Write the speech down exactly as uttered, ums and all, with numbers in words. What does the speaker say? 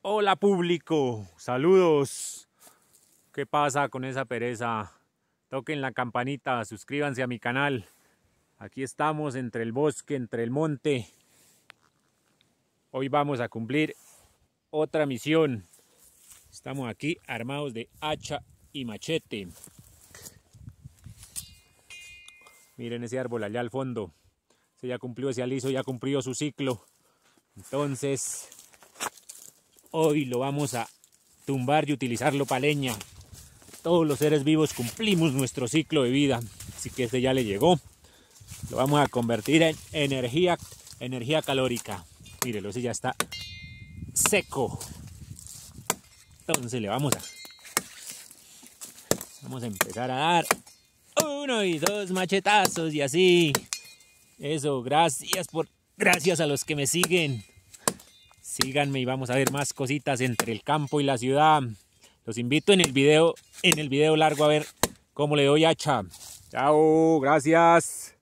Hola público, saludos. ¿Qué pasa con esa pereza? Toquen la campanita, suscríbanse a mi canal. Aquí estamos entre el bosque, entre el monte. Hoy vamos a cumplir otra misión. Estamos aquí armados de hacha y machete. Miren ese árbol allá al fondo. Ese ya cumplió, ese aliso ya cumplió su ciclo. Entonces, hoy lo vamos a tumbar y utilizarlo para leña. Todos los seres vivos cumplimos nuestro ciclo de vida, así que este ya le llegó. Lo vamos a convertir en energía, energía calórica. Mírelo, ese ya está seco. Entonces le vamos a, vamos a empezar a dar uno y dos machetazos y así. Eso, gracias por, gracias a los que me siguen. Síganme y vamos a ver más cositas entre el campo y la ciudad. Los invito en el video, en el video largo a ver cómo le doy hacha. Chao, gracias.